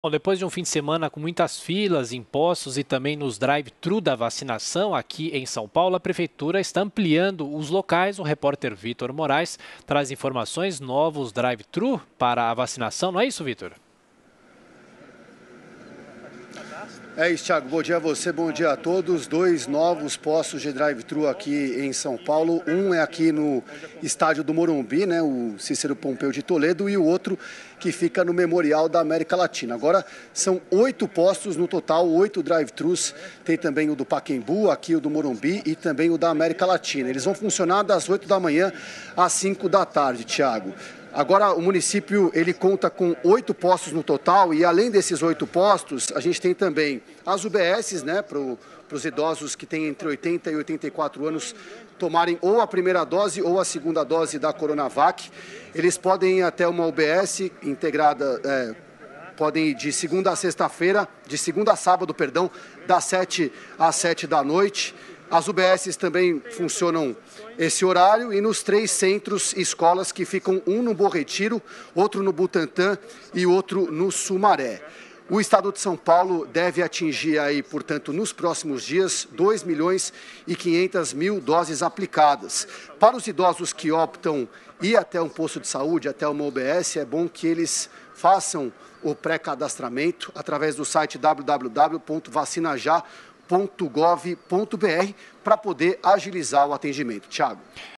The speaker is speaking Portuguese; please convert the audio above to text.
Bom, depois de um fim de semana com muitas filas em postos e também nos drive-thru da vacinação aqui em São Paulo, a Prefeitura está ampliando os locais. O repórter Vitor Moraes traz informações, novos drive-thru para a vacinação, não é isso, Vitor? É isso, Thiago. Bom dia a você, bom dia a todos. 2 novos postos de drive-thru aqui em São Paulo. Um é aqui no estádio do Morumbi, né, o Cícero Pompeu de Toledo, e o outro que fica no Memorial da América Latina. Agora são 8 postos no total, 8 drive-thrus. Tem também o do Pacaembu, aqui o do Morumbi e também o da América Latina. Eles vão funcionar das 8 da manhã às 5 da tarde, Thiago. Agora, o município ele conta com 8 postos no total e, além desses 8 postos, a gente tem também as UBSs, né, para os idosos que têm entre 80 e 84 anos tomarem ou a primeira dose ou a segunda dose da Coronavac. Eles podem ir até uma UBS integrada, podem ir de segunda a sexta-feira, de segunda a sábado, perdão, das 7 às 7 da noite. As UBSs também funcionam esse horário e nos 3 centros escolas que ficam, um no Bom Retiro, outro no Butantã e outro no Sumaré. O estado de São Paulo deve atingir aí, portanto, nos próximos dias, 2.500.000 doses aplicadas. Para os idosos que optam ir até um posto de saúde, até uma UBS, é bom que eles façam o pré-cadastramento através do site www.vacinajá.gov.br para poder agilizar o atendimento. Thiago.